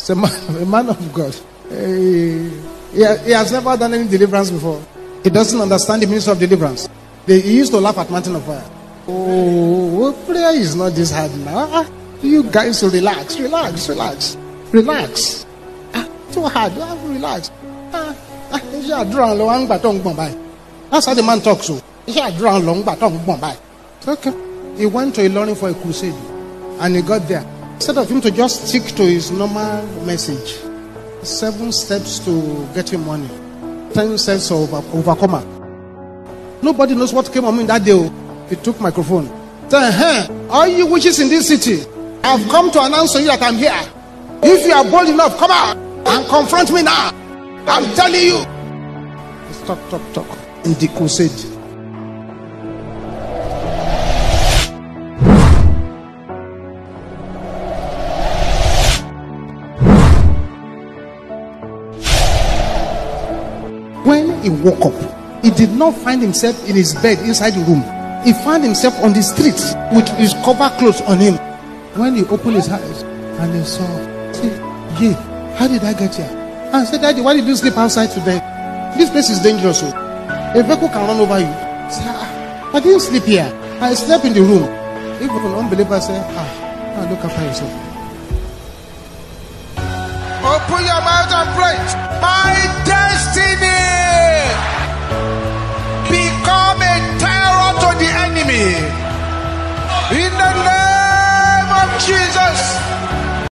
It's a man of God. He has never done any deliverance before. He doesn't understand the ministry of deliverance. He used to laugh at Mountain of Fire. Oh, prayer is not this hard now. You guys should relax. Too hard. Relax. That's how the man talks. Okay. He went to Ilorin for a crusade, and he got there. Instead of him to just stick to his normal message, 7 steps to getting money, 10 steps of overcomer. Nobody knows what came on me that day. He took microphone. Said, all you witches in this city, I've come to announce to you that I'm here. If you are bold enough, come out and confront me now. I'm telling you. Talk. In the crusade. When he woke up, he did not find himself in his bed inside the room. He found himself on the street with his cover clothes on him. When he opened his eyes and he saw, how did I get here? And I said, Daddy, why did you sleep outside today? This place is dangerous. A vehicle can run over you. I said, I didn't sleep here. I slept in the room. If an unbeliever said, look after yourself. Open your mouth and pray.